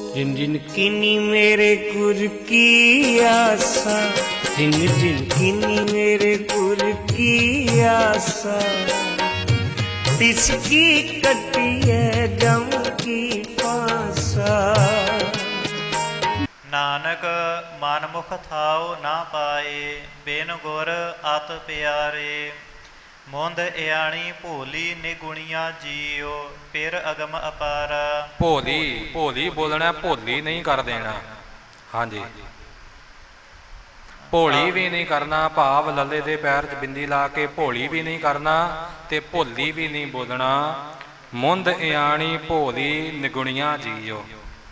जिन जिन कीनी मेरे गुर की आसा, जिन जिन कीनी मेरे गुर की आसा, तिसकी कटी है गम की पासा। नानक मनमुख थाओ ना पाए, बिन गुर अत प्यारे। ਮੁੰਦ ਇਆਣੀ ਭੋਲੀ ਨਿਗੁਣੀਆਂ ਜੀਓ, ਫਿਰ ਅਗਮ ਅਪਾਰਾ। ਭੋਲੀ ਭੋਲੀ ਬੋਲਣਾ, ਭੋਲੀ ਨਹੀਂ ਕਰ ਦੇਣਾ। ਹਾਂਜੀ, ਭੋਲੀ ਵੀ ਨਹੀਂ ਕਰਨਾ, ਭਾਵ ਲੱਲੇ ਦੇ ਪੈਰ 'ਚ ਬਿੰਦੀ ਲਾ ਕੇ ਭੋਲੀ ਵੀ ਨਹੀਂ ਕਰਨਾ ਤੇ ਭੋਲੀ ਵੀ ਨਹੀਂ ਬੋਲਣਾ। ਮੁੰਦ ਇਆਣੀ ਭੋਲੀ ਨਿਗੁਣੀਆਂ ਜੀਓ।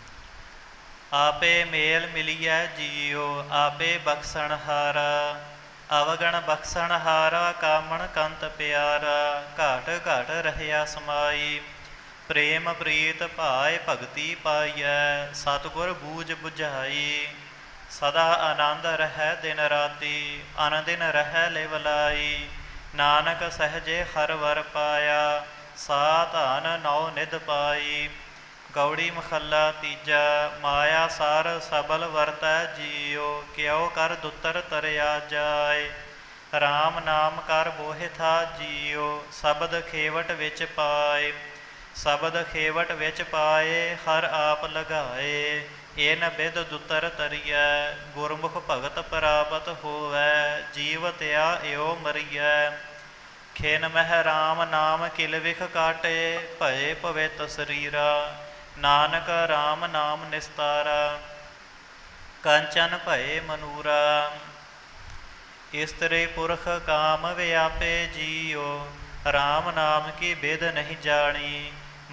ਆਪੇ ਮੇਲ ਮਿਲੀਐ ਜੀਓ, ਆਪੇ ਬਖਸ਼ਣ ਹਾਰਾ। ਅਵਗਣ ਬਖਸ਼ਣ ਹਾਰਾ, ਕਾਮਣ ਕੰਤ ਪਿਆਰਾ। ਘਾਟ ਘਾਟ ਰਹਿਆ ਸਮਾਈ, ਪ੍ਰੇਮ ਪ੍ਰੀਤ ਭਾਏ ਭਗਤੀ ਪਾਈਐ। ਸਤਿਗੁਰ ਬੂਝ ਬੁਝਾਈ, ਸਦਾ ਆਨੰਦ ਰਹਿ ਦਿਨ ਰਾਤੀ। ਅਨਦਿਨ ਰਹਿ ਲਿਵਲਾਈ, ਨਾਨਕ ਸਹਜੇ ਹਰ ਵਰ ਪਾਇਆ। ਸਾ ਧਨ ਨੌ ਨਿਧ ਪਾਈ। ਗੌੜੀ ਮਹੱਲਾ ਤੀਜਾ। ਮਾਇਆ ਸਾਰ ਸਬਲ ਵਰਤੈ ਜੀਓ, ਕਿਉ ਕਰ ਦੁੱਤਰ ਤਰਿਆ ਜਾਏ। ਰਾਮ ਨਾਮ ਕਰ ਬੋਹਿ ਥਾ ਜੀਓ, ਸ਼ਬਦ ਖੇਵਟ ਵਿੱਚ ਪਾਏ। ਸ਼ਬਦ ਖੇਵਟ ਵਿੱਚ ਪਾਏ, ਹਰ ਆਪ ਲਗਾਏ। ਇਨ ਬਿਦ ਦੁੱਤਰ ਤਰੀਐ, ਗੁਰਮੁਖ ਭਗਤ ਪ੍ਰਾਪਤ ਹੋਵੈ। ਜੀਵ ਤਿਆ ਇਉ ਮਰੀਐ, ਖਿਨ ਮਹਿ ਰਾਮ ਨਾਮ ਕਿਲ ਵਿਖ ਕਾਟੇ। ਭਏ ਪਵਿੱਤ ਸਰੀਰਾ, ਨਾਨਕ ਰਾਮ ਨਾਮ ਨਿਸਤਾਰਾ। ਕੰਚਨ ਭਏ ਮਨੂਰਾ, ਇਸਤਰੀ ਪੁਰਖ ਕਾਮ ਵਿਆਪੇ ਜੀਓ। ਰਾਮ ਨਾਮ ਕੀ ਬਿਦ ਨਹੀਂ ਜਾਣੀ,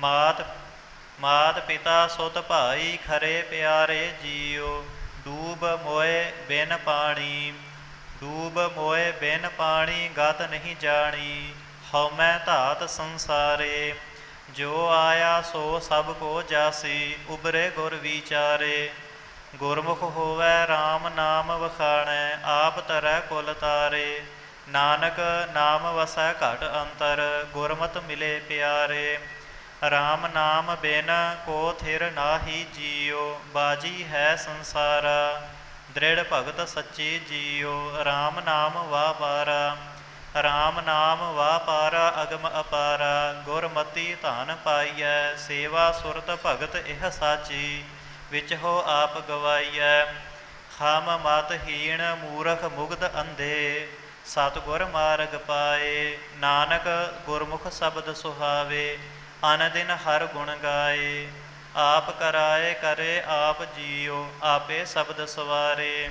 ਮਾਤ ਪਿਤਾ ਸੁਤ ਭਾਈ ਖਰੇ ਪਿਆਰੇ ਜੀਓ। ਡੂਬ ਮੋਏ ਬਿਨ ਪਾਣੀ, ਡੂਬ ਮੋਏ ਬਿਨ ਪਾਣੀ, ਗਤ ਨਹੀਂ ਜਾਣੀ। ਹਉਮੈ ਧਾਤ ਸੰਸਾਰੇ, ਜੋ ਆਇਆ ਸੋ ਸਭ ਕੋ ਜਾਸੀ। ਉਬਰੇ ਗੁਰ ਵਿਚਾਰੇ, ਗੁਰਮੁਖ ਹੋਵੈ ਰਾਮ ਨਾਮ ਵਖਾਣੈ। ਆਪ ਤਰੈ ਕੁਲ ਤਾਰੇ, ਨਾਨਕ ਨਾਮ ਵਸੈ ਘਟ ਅੰਤਰ। ਗੁਰਮਤਿ ਮਿਲੇ ਪਿਆਰੇ, ਰਾਮ ਨਾਮ ਬਿਨ ਕੋ ਥਿਰ ਨਾਹੀ ਜੀਓ। ਬਾਜੀ ਹੈ ਸੰਸਾਰਾ, ਦ੍ਰਿੜ ਭਗਤ ਸੱਚੀ ਜੀਓ। ਰਾਮ ਨਾਮ ਵਾਪਾਰਾ, ਰਾਮ ਨਾਮ ਵਾਪਾਰਾ। ਅਗਮ ਅਪਾਰਾ, ਗੁਰਮਤੀ ਧਨ ਪਾਈਐ। ਸੇਵਾ ਸੁਰਤ ਭਗਤ ਇਹ ਸਾਚੀ, ਵਿੱਚ ਹੋ ਆਪ ਗਵਾਈਐ। ਹਮ ਮਤ ਹੀਣ ਮੂਰਖ ਮੁਗਧ ਅੰਧੇ, ਸਤਿਗੁਰ ਮਾਰਗ ਪਾਏ। ਨਾਨਕ ਗੁਰਮੁਖ ਸ਼ਬਦ ਸੁਹਾਵੇ, ਅਨ ਦਿਨ ਹਰ ਗੁਣ ਗਾਏ। ਆਪ ਕਰਾਏ ਕਰੇ ਆਪ ਜੀਓ, ਆਪੇ ਸ਼ਬਦ ਸਵਾਰੇ।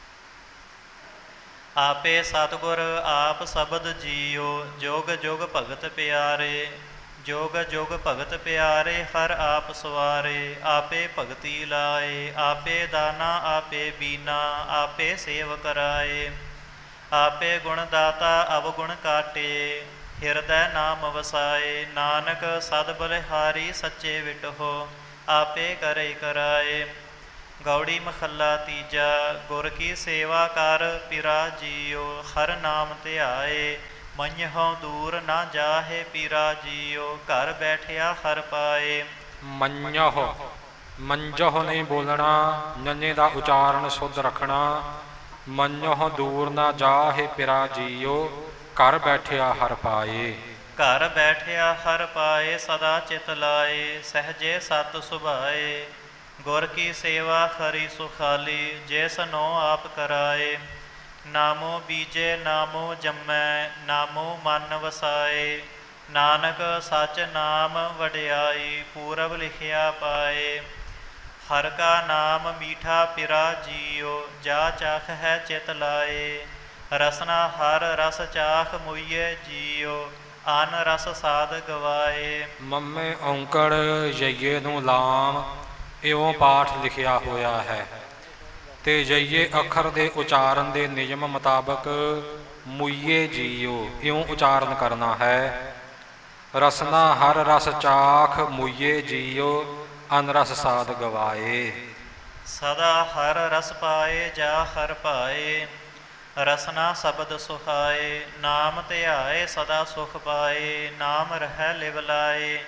ਆਪੇ ਸਤਿਗੁਰ ਆਪ ਸ਼ਬਦ ਜੀਓ, ਜੁਗ ਜੁਗ ਭਗਤ ਪਿਆਰੇ। ਜੁਗ ਜੁਗ ਭਗਤ ਪਿਆਰੇ, ਹਰ ਆਪ ਸਵਾਰੇ। ਆਪੇ ਭਗਤੀ ਲਾਏ, ਆਪੇ ਦਾਨਾ ਆਪੇ ਬੀਨਾ। ਆਪੇ ਸੇਵ ਕਰਾਏ, ਆਪੇ ਗੁਣ ਦਾਤਾ ਅਵਗੁਣ ਕਾਟੇ। ਹਿਰਦੈ ਨਾਮ ਵਸਾਏ, ਨਾਨਕ ਸਦ ਬਲਿਹਾਰੀ ਸੱਚੇ ਵਿਟਹੋ। ਆਪੇ ਕਰੇ ਕਰਾਏ। ਗੌੜੀ ਮਹੱਲਾ ਤੀਜਾ। ਗੁਰ ਕੀ ਸੇਵਾ ਕਰ ਪੀਰਾ ਜੀਓ, ਹਰ ਨਾਮ ਧਿਆਏ। ਮੰਨਹੁ ਦੂਰ ਨਾ ਜਾਹੇ ਪੀਰਾ ਜੀਓ, ਘਰ ਬੈਠਿਆ ਹਰ ਪਾਏ। ਮੰਨਹੁ, ਮੰਜਹੁ ਨਹੀਂ ਬੋਲਣਾ, ਨੰਨੇ ਦਾ ਉਚਾਰਨ ਸ਼ੁੱਧ ਰੱਖਣਾ। ਮੰਨਹੁ ਦੂਰ ਨਾ ਜਾਹੇ ਪੀਰਾ ਜੀਓ, ਘਰ ਬੈਠਿਆ ਹਰ ਪਾਏ। ਘਰ ਬੈਠਿਆ ਹਰ ਪਾਏ, ਸਦਾ ਚਿਤ ਲਾਏ। ਸਹਜੇ ਸਤ ਸੁਭਾਏ, ਗੁਰ ਕੀ ਸੇਵਾ ਖਰੀ ਸੁਖਾਲੀ। ਜਿਸ ਨੋ ਆਪ ਕਰਾਏ, ਨਾਮੋ ਬੀਜੇ ਨਾਮੋ ਜੰਮੈ। ਨਾਮੋ ਮਨ ਵਸਾਏ, ਨਾਨਕ ਸਚ ਨਾਮ ਵਡਿਆਈ। ਪੂਰਬ ਲਿਖਿਆ ਪਾਏ, ਹਰ ਕਾ ਨਾਮ ਮੀਠਾ ਪਿਰਾ ਜੀਓ। ਜਾ ਚਾਖ ਹੈ ਚਿਤ ਲਾਏ, ਰਸਨਾ ਹਰ ਰਸ ਚਾਖ ਮੁਈਏ ਜੀਓ। ਅਨ ਰਸ ਸਾਧ ਗਵਾਏ। ਮੰਮੇ ਔਂਕੜ ਯਈਏ ਨੂੰ ਲਾਮ, ਇਉਂ ਪਾਠ ਲਿਖਿਆ ਹੋਇਆ ਹੈ। ਤੇ ਯਈਏ ਅੱਖਰ ਦੇ ਉਚਾਰਨ ਦੇ ਨਿਯਮ ਮੁਤਾਬਕ ਮੁਈਏ ਜੀਓ ਇਉਂ ਉਚਾਰਨ ਕਰਨਾ ਹੈ। ਰਸਨਾ ਹਰ ਰਸ ਚਾਖ ਮੁਈਏ ਜੀਓ, ਅਨ ਰਸ ਸਾਧ ਗਵਾਏ। ਸਦਾ ਹਰ ਰਸ ਪਾਏ, ਜਾ ਹਰ ਪਾਏ। ਰਸਨਾ ਸ਼ਬਦ ਸੁਹਾਏ, ਨਾਮ ਧਿਆਏ ਸਦਾ ਸੁਖ ਪਾਏ। ਨਾਮ ਰਹਿ ਲਿਵ ਲਾਏ,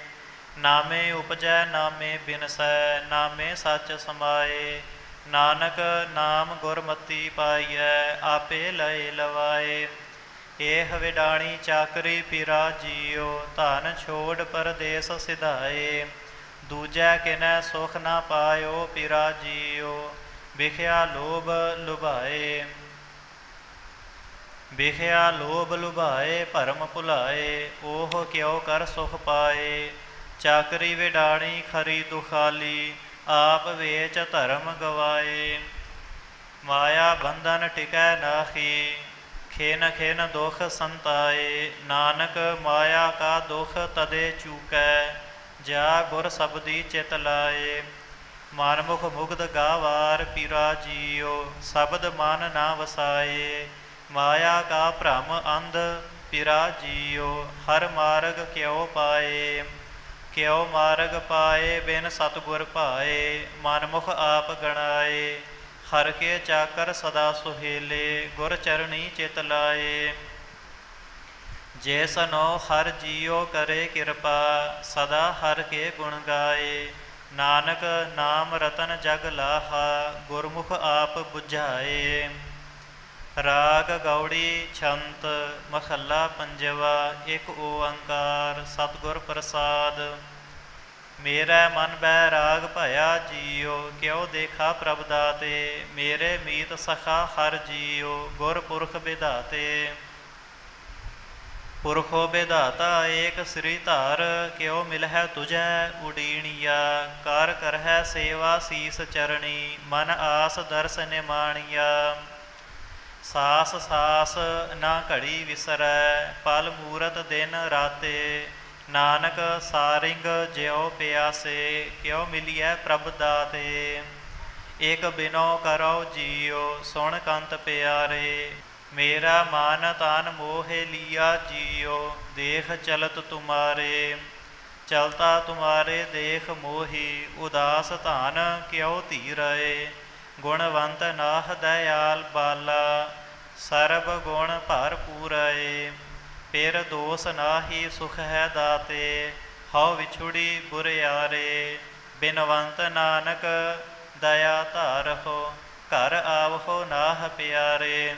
ਨਾਮੇ ਉਪਜੈ ਨਾਮੇ ਬਿਨਸੈ, ਨਾਮੇ ਸੱਚ ਸਮਾਏ। ਨਾਨਕ ਨਾਮ ਗੁਰਮਤੀ ਪਾਈਐ, ਆਪੇ ਲਏ ਲਵਾਏ। ਏਹ ਵਿਡਾਣੀ ਚਾਕਰੀ ਪੀਰਾ ਜੀਓ, ਧਨ ਛੋੜ ਪਰਦੇਸ ਸਿਧਾਏ। ਦੂਜੈ ਕਿਨੈ ਸੁਖ ਨਾ ਪਾਇਓ ਪੀਰਾ ਜੀਓ, ਵਿਖਿਆ ਲੋਭ ਲੁਭਾਏ। ਵਿਖਿਆ ਲੋਭ ਲੁਭਾਏ, ਭਰਮ ਭੁਲਾਏ, ਉਹ ਕਿਉ ਕਰ ਸੁਖ ਪਾਏ। ਚਾਕਰੀ ਵਿਡਾਣੀ ਖਰੀ ਦੁਖਾਲੀ, ਆਪ ਵੇਚ ਧਰਮ ਗਵਾਏ। ਮਾਇਆ ਬੰਧਨ ਟਿਕੈ ਨਾਹੀ, ਖਿਨ ਖਿਨ ਦੁਖ ਸੰਤਾਏ। ਨਾਨਕ ਮਾਇਆ ਕਾ ਦੁਖ ਤਦੇ ਚੂਕੈ, ਜਾ ਗੁਰ ਸਬਦੀ ਚਿਤ ਲਾਏ। ਮਨਮੁਖ ਮੁਗਧ ਗਾਵਾਰ ਪੀਰਾ ਜੀਓ, ਸ਼ਬਦ ਮਨ ਨਾ ਵਸਾਏ। ਮਾਇਆ ਕਾ ਭ੍ਰਮ ਅੰਧ ਪੀਰਾ ਜੀਓ, ਹਰ ਮਾਰਗ ਕਿਉ ਪਾਏ। ਕਿਉ ਮਾਰਗ ਪਾਏ, ਬਿਨ ਸਤਿਗੁਰ ਭਾਏ। ਮਨਮੁਖ ਆਪ ਗਣਾਏ, ਹਰ ਕੇ ਚਾਕਰ ਸਦਾ ਸੁਹੇਲੇ। ਗੁਰ ਚਰਣੀ ਚਿਤ ਲਾਏ। ਜੇ ਸਨੋ ਹਰ ਜੀਓ ਕਰੇ ਕਿਰਪਾ, ਸਦਾ ਹਰ ਕੇ ਗੁਣ ਗਾਏ। ਨਾਨਕ ਨਾਮ ਰਤਨ ਜਗ ਲਾਹਾ, ਗੁਰਮੁਖ ਆਪ ਬੁਝਾਏ। ਰਾਗ ਗੌੜੀ ਛੰਤ ਮਹੱਲਾ ਪੰਜਵਾ। ਇੱਕ ਓੰਕਾਰ ਸਤਿਗੁਰ ਪ੍ਰਸਾਦ। ਮੇਰਾ ਮਨ ਬੈਰਾਗ ਭਇਆ ਜੀਓ, ਕਿਉ ਦੇਖਾ ਪ੍ਰਭ ਦਾਤੇ। ਮੇਰੇ ਮੀਤ ਸਖਾ ਹਰ ਜੀਓ, ਗੁਰਪੁਰਖ ਵਿਧਾਤੇ। ਪੁਰਖੋ ਵਿਧਾਤਾ ਏਕ ਸ੍ਰੀ ਧਾਰ, ਕਿਉ ਮਿਲਹਿ ਤੁਝੈ ਉਡੀਣੀਆ। ਕਰ ਕਰਹਿ ਸੇਵਾ ਸੀਸ ਚਰਣੀ, ਮਨ ਆਸ ਦਰਸ ਨਿਮਾਣੀਆ। ਸਾਸ ਸਾਸ ਨਾ ਘੜੀ ਵਿਸਰੈ, ਪਲ ਮੂਰਤ ਦਿਨ ਰਾਤੇ। ਨਾਨਕ ਸਾਰਿੰਗ ਜਿਉ ਪਿਆਸੇ, ਕਿਉ ਮਿਲੀਐ ਪ੍ਰਭ ਦਾਤੇ। ਇਕ ਬਿਨੋ ਕਰੋ ਜੀਓ, ਸੁਣ ਕੰਤ ਪਿਆਰੇ। ਮੇਰਾ ਮਨ ਤਨ ਮੋਹਿ ਲੀਆ ਜੀਓ, ਦੇਖ ਚਲਤ ਤੁਮਾਰੇ। ਚਲਤਾ ਤੁਮਾਰੇ ਦੇਖ ਮੋਹੀ, ਉਦਾਸ ਧਨ ਕਿਉ ਧੀਰਏ। ਗੁਣਵੰਤ ਨਾਹ ਦਇਆਲ ਬਾਲਾ, ਸਰਬ ਗੁਣ ਭਰਪੂਰਏ। ਫਿਰ ਦੋਸ ਨਾਹੀ ਸੁਖ ਹੈ ਦਾਤੇ, ਹਉ ਵਿਛੁੜੀ ਬੁਰਿਆਰੇ। ਬਿਨਵੰਤ ਨਾਨਕ ਦਇਆ ਧਾਰਹੁ, ਘਰ ਆਵਹੁ ਨਾਹ ਪਿਆਰੇ।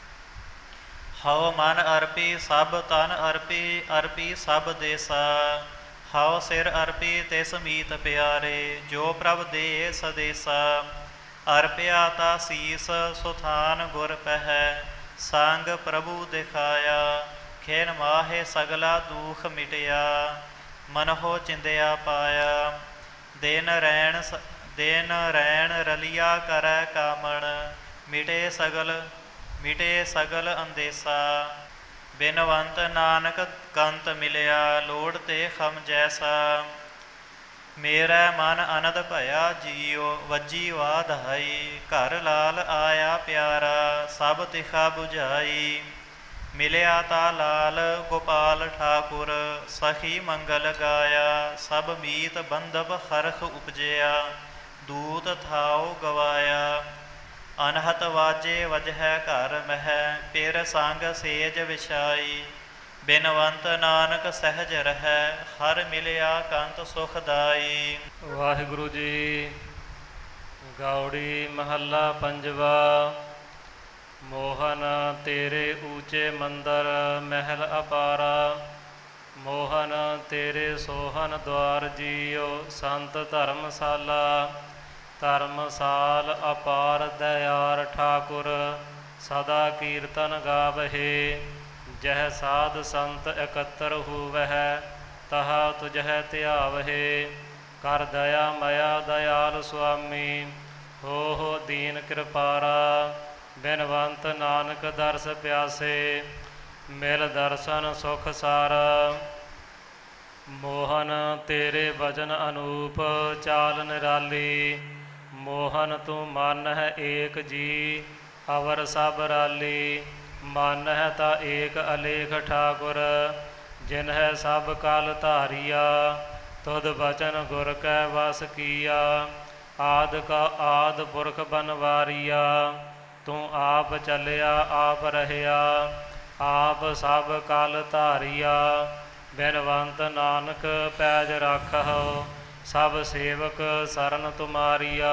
ਹਉ ਮਨ ਅਰਪੀ ਸਭ ਤਨ ਅਰਪੀ, ਅਰਪੀ ਸਭ ਦੇਸਾ। ਹਉ ਸਿਰ ਅਰਪੀ ਤਿਸ ਮੀਤ ਪਿਆਰੇ, ਜੋ ਪ੍ਰਭ ਦੇ ਸਦੇਸਾ। ਅਰਪਿਆ ਤਾ ਸੀਸ ਸੁਥਾਨ ਗੁਰ ਪਹਿ, ਸੰਗ ਪ੍ਰਭੂ ਦਿਖਾਇਆ। ਖਿਨ ਮਾਹੇ ਸਗਲਾ ਦੂਖ ਮਿਟਿਆ, ਮਨਹੁ ਚਿੰਦਿਆ ਪਾਇਆ। ਦਿਨ ਰੈਣ ਰਲਿਆ ਕਰੈ ਕਾਮਣ, ਮਿਟੇ ਸਗਲ ਅੰਦੇਸਾ। ਬਿਨਵੰਤ ਨਾਨਕ ਕੰਤ ਮਿਲਿਆ, ਲੋੜ ਤੇ ਖਮ ਜੈਸਾ। ਮੇਰਾ ਮਨ ਅਨੰਦ ਭਇਆ ਜੀਓ, ਵੱਜੀ ਵਾਧਾਈ। ਘਰ ਲਾਲ ਆਇਆ ਪਿਆਰਾ, ਸਭ ਤਿਖਾ ਬੁਝਾਈ। ਮਿਲਿਆ ਤਾ ਲਾਲ ਗੋਪਾਲ ਠਾਕੁਰ, ਸਖੀ ਮੰਗਲ ਗਾਇਆ। ਸਭ ਮੀਤ ਬੰਧਪ ਹਰਖ ਉਪਜਿਆ, ਦੂਤ ਥਾਉ ਗਵਾਇਆ। ਅਨਹਤ ਵਾਜੇ ਵਜਹਿ ਘਰ ਮਹਿ, ਪਿਰ ਸੰਗ ਸੇਜ ਵਿਛਾਈ। ਬਿਨਵੰਤ ਨਾਨਕ ਸਹਿਜ ਰਹਿ, ਹਰ ਮਿਲਿਆ ਕੰਤ ਸੁਖਦਾਈ। ਵਾਹਿਗੁਰੂ ਜੀ। ਗੌੜੀ ਮਹੱਲਾ ਪੰਜਵਾ। ਮੋਹਨ ਤੇਰੇ ਊਚੇ ਮੰਦਰ ਮਹਿਲ ਅਪਾਰਾ। ਮੋਹਨ ਤੇਰੇ ਸੋਹਨ ਦੁਆਰ ਜੀਓ, ਸੰਤ ਧਰਮਸ਼ਾਲਾ। ਧਰਮਸਾਲ ਅਪਾਰ ਦਇਆਰ ਠਾਕੁਰ, ਸਦਾ ਕੀਰਤਨ ਗਾਵਹਿ। ਜਹ ਸਾਧ ਸੰਤ ਇਕੱਤਰ ਹੋਵਹਿ, ਤਹਾ ਤੁਝਹਿ ਧਿਆਵਹਿ। ਕਰ ਦਇਆ ਮਇਆ ਦਇਆਲ ਸੁਆਮੀ, ਹੋ ਦੀਨ ਕਿਰਪਾਰਾ। ਬਿਨਵੰਤ ਨਾਨਕ ਦਰਸ ਪਿਆਸੇ, ਮਿਲ ਦਰਸ਼ਨ ਸੁਖ ਸਾਰਾ। ਮੋਹਨ ਤੇਰੇ ਵਚਨ ਅਨੂਪ, ਚਾਲ ਨਿਰਾਲੀ। ਮੋਹਨ ਤੂੰ ਮਨ ਹੈ ਏਕ ਜੀ, ਅਵਰ ਸਭ ਰਾਲੀ। ਮਨ ਹੈ ਤਾ ਏਕ ਅਲੇਖ ਠਾਕੁਰ, ਜਿਨ ਹੈ ਸਭ ਕਲ ਧਾਰੀਆ। ਤੁਧ ਬਚਨ ਗੁਰ ਕੈ ਵਸ ਕੀਆ, ਆਦ ਕਾ ਆਦ ਪੁਰਖ ਬਨਵਾਰੀਆ। ਤੂੰ ਆਪ ਚੱਲਿਆ ਆਪ ਰਹਿਆ, ਆਪ ਸਭ ਕਲ ਧਾਰੀਆ। ਬਿਨਵੰਤ ਨਾਨਕ ਪੈਜ ਰਾਖਹੁ, ਸਭ ਸੇਵਕ ਸਰਨ ਤੁਮਾਰੀਆ।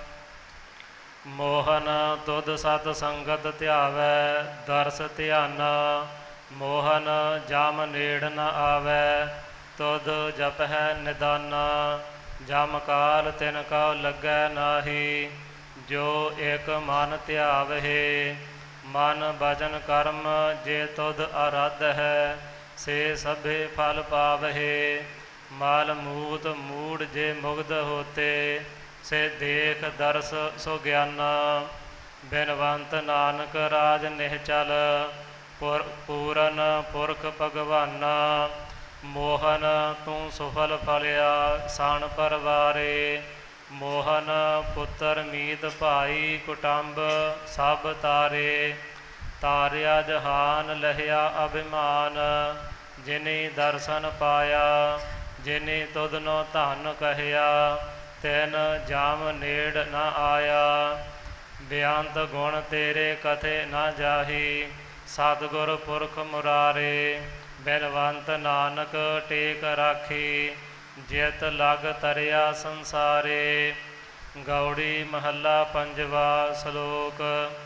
ਮੋਹਨ ਤੁਧ ਸਤ ਸੰਗਤ ਧਿਆਵੈ, ਦਰਸ ਧਿਆਨਾ, ਮੋਹਨ ਜਮ ਨੇੜ ਨ ਆਵੈ, ਤੁਧ ਜਪਹਿ ਨਿਦਾਨਾ। ਜਮ ਕਾਲ ਤਿਨ ਕਉ ਲੱਗੈ ਨਾਹੀ, ਜੋ ਇਕ ਮਨ ਧਿਆਵਹਿ। ਮਨ ਬਚਨ ਕਰਮ ਜੇ ਤੁਧ ਆਰਾਧ ਹੈ, ਸੇ ਸਭੇ ਫਲ ਪਾਵਹਿ। ਮਲ ਮੂਤ ਮੂੜ ਜੇ ਮੁਗਧ ਹੋਤੇ, ਸੇ ਦੇਖ ਦਰਸ ਸੋ ਗਿਆਨਾ। ਬਿਨਵੰਤ ਨਾਨਕ ਰਾਜ ਨਿਹਚਲ, ਪੂਰਨ ਪੁਰਖ ਭਗਵਾਨਾ। ਮੋਹਨ ਤੂੰ ਸੁਫਲ ਫਲਿਆ ਸਣ ਪਰਵਾਰੇ, ਮੋਹਨ ਪੁੱਤਰ ਮੀਤ ਭਾਈ ਕੁਟੰਬ ਸਭ ਤਾਰੇ। ਤਾਰਿਆ ਜਹਾਨ ਲਹਿਆ ਅਭਿਮਾਨ, ਜਿਨੀ ਦਰਸ਼ਨ ਪਾਇਆ, ਜਿਨੀ ਤੁਧਨੋ ਧਨ ਕਹਿਆ, ਤਿਨ ਜਾਮ ਨੇੜ ਨ ਆਇਆ। ਬੇਅੰਤ ਗੁਣ ਤੇਰੇ ਕਥੇ ਨ ਜਾਹੀ, ਸਤਿਗੁਰ ਪੁਰਖ ਮੁਰਾਰੇ। ਬਿਨਵੰਤ ਨਾਨਕ ਟੇਕ ਰਾਖੀ, ਜਿਤ ਲਗ ਤਰਿਆ ਸੰਸਾਰੇ। ਗੌੜੀ ਮਹੱਲਾ ਪੰਜਵਾ। ਸ਼ਲੋਕ।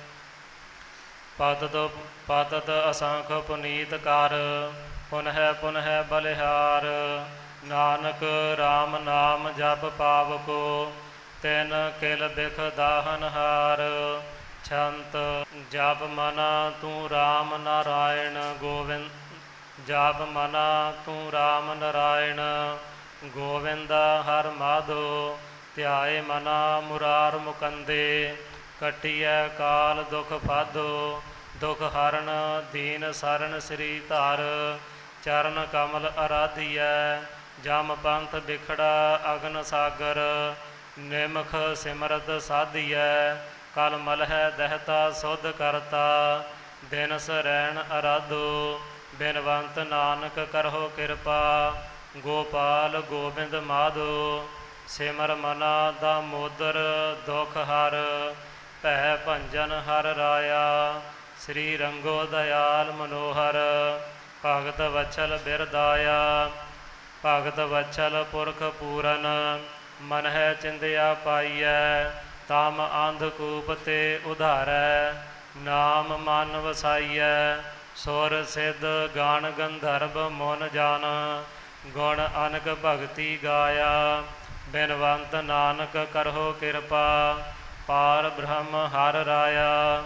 ਪਤਤ ਅਸੰਖ ਪੁਨੀਤ ਕਰ, ਪੁਨਹਿ ਪੁਨਹਿ ਬਲਿਹਾਰ। ਨਾਨਕ ਰਾਮ ਨਾਮ ਜਪ ਪਾਵਕੋ, ਤਿਨ ਕਿਲ ਬਿਖ ਦਾਹਨ ਹਾਰ। ਛੰਤ। ਜਪ ਮਨਾ ਤੂੰ ਰਾਮ ਨਾਰਾਇਣ ਗੋਵਿੰਦ, ਜਪ ਮਨਾ ਤੂੰ ਰਾਮ ਨਾਰਾਇਣ ਗੋਵਿੰਦ ਹਰ ਮਾਧੋ। ਧਿਆਏ ਮਨਾ ਮੁਰਾਰ ਮੁਕੰਦੇ, ਕੱਟੀਐ ਕਾਲ ਦੁਖ ਫਾਧੋ। ਦੁਖ ਹਰਨ ਦੀਨ ਸਰਨ ਸ੍ਰੀ ਧਰ, ਚਰਨ ਕਮਲ ਅਰਾਧੀਐ। ਜਮ ਪੰਥ ਬਿਖੜਾ ਅਗਨ ਸਾਗਰ, ਨਿਮਖ ਸਿਮਰਤ ਸਾਧੀਐ। ਕਲ ਮਲਹਿ ਦਹਿਤਾ ਸੁਧ ਕਰਤਾ, ਦਿਨ ਸਰੈਣ ਅਰਾਧੋ। ਬਿਨਵੰਤ ਨਾਨਕ ਕਰਹੁ ਕਿਰਪਾ, ਗੋਪਾਲ ਗੋਬਿੰਦ ਮਾਧੋ। ਸਿਮਰ ਮਨਾ ਦਾਮੋਦਰ ਦੁਖ ਹਰ, ਭੈ ਭੰਜਨ ਹਰ ਰਾਇਆ। ਸ੍ਰੀ ਰੰਗੋ ਦਇਆਲ ਮਨੋਹਰ, ਭਗਤ ਵਛਲ ਬਿਰਦਾਇਆ। ਭਗਤ ਵਛਲ ਪੁਰਖ ਪੂਰਨ, ਮਨਹਿ ਚਿੰਦਿਆ ਪਾਈਐ। ਤਮ ਅੰਧਕੂਪ ਤੇ ਉਧਾਰੈ, ਨਾਮ ਮਨ ਵਸਾਈਐ। ਸੁਰ ਸਿੱਧ ਗਣ ਗੰਧਰਵ ਮੁਨ ਜਨ, ਗੁਣ ਅਨਕ ਭਗਤੀ ਗਾਇਆ। ਬਿਨਵੰਤ ਨਾਨਕ ਕਰਹੁ ਕਿਰਪਾ, ਪਾਰ ਬ੍ਰਹਮ ਹਰ ਰਾਇਆ।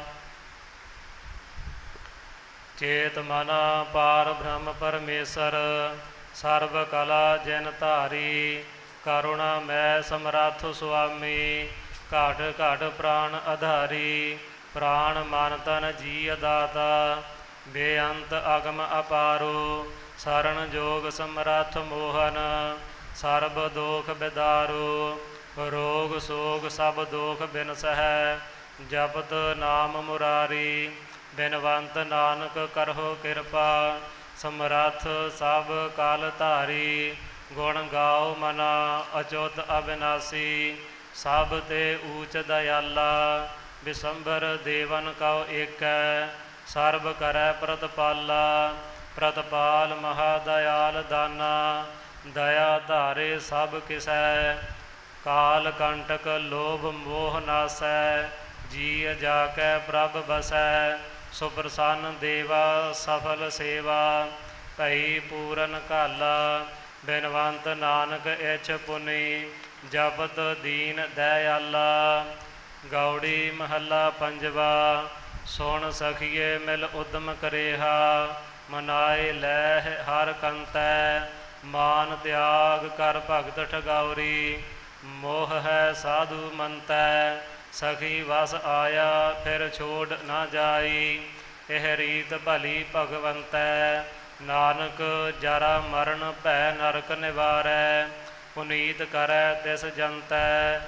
ਚੇਤ ਮਨਾ ਪਾਰ ਬ੍ਰਹਮ ਪਰਮੇਸ਼ਰ, ਸਰਬ ਕਲਾ ਜਿਨ ਧਾਰੀ। ਕਰੁਣਾ ਮੈਂ ਸਮਰੱਥ ਸੁਆਮੀ, ਘਟ ਘਟ ਪ੍ਰਾਣ ਆਧਾਰੀ। ਪ੍ਰਾਣ ਮਨ ਤਨ ਜੀ ਦਾਤਾ, ਬੇਅੰਤ ਅਗਮ ਅਪਾਰੋ। ਸਰਣ ਜੋਗ ਸਮਰੱਥ ਮੋਹਨ, ਸਰਬ ਦੋਖ ਬਿਦਾਰੋ। ਰੋਗ ਸੋਗ ਸਭ ਦੋਖ ਬਿਨਸਹਿ, ਜਪਤ ਨਾਮ ਮੁਰਾਰੀ। ਬਿਨਵੰਤ ਨਾਨਕ ਕਰਹੁ ਕਿਰਪਾ, ਸਮਰੱਥ ਸਭ ਕਾਲ ਧਾਰੀ। ਗੁਣ ਗਾਓ ਮਨਾ ਅਚੁੱਤ ਅਬਿਨਾਸੀ, ਸਭ ਤੇ ਊਚ ਦਇਆਲਾ। ਬਿਸੰਬਰ ਦੇਵਨ ਕਉ ਏਕੈ, ਸਰਬ ਕਰੈ ਪ੍ਰਤਪਾਲਾ। ਪ੍ਰਤਪਾਲ ਮਹਾ ਦਇਆਲ ਦਾਨਾ, ਦਇਆ ਧਾਰੇ ਸਭ ਕਿਸੈ। ਕਾਲ ਕੰਟਕ ਲੋਭ ਮੋਹ ਨਾਸੈ, ਜੀ ਜਾ ਕੈ ਪ੍ਰਭ ਬਸੈ। ਸੁਪ੍ਰਸੰਨ ਦੇਵਾ ਸਫਲ ਸੇਵਾ, ਭਈ ਪੂਰਨ ਘਾਲਾ। ਬਿਨਵੰਤ ਨਾਨਕ ਇਛ ਪੁਨੀ, ਜਪਤ ਦੀਨ ਦਇਆਲਾ। ਗੌੜੀ ਮਹੱਲਾ ਪੰਜਵਾ। ਸੁਣ ਸਖੀਏ ਮਿਲ ਉਦਮ ਕਰੇਹਾ, ਮਨਾਏ ਲੈਹ ਹਰ ਕੰਤੈ। ਮਾਨ ਤਿਆਗ ਕਰ ਭਗਤ ਠਗਾਉਰੀ, ਮੋਹ ਹੈ ਸਾਧੂ ਮੰਤੈ। ਸਖੀ ਵਸ ਆਇਆ ਫਿਰ ਛੋੜ ਨਾ ਜਾਈ, ਇਹ ਰੀਤ ਭਲੀ ਭਗਵੰਤੈ। ਨਾਨਕ ਜਰਾ ਮਰਨ ਭੈ ਨਰਕ ਨਿਵਾਰੈ, ਪੁਨੀਤ ਕਰੈ ਤਿਸ ਜੰਤੈ।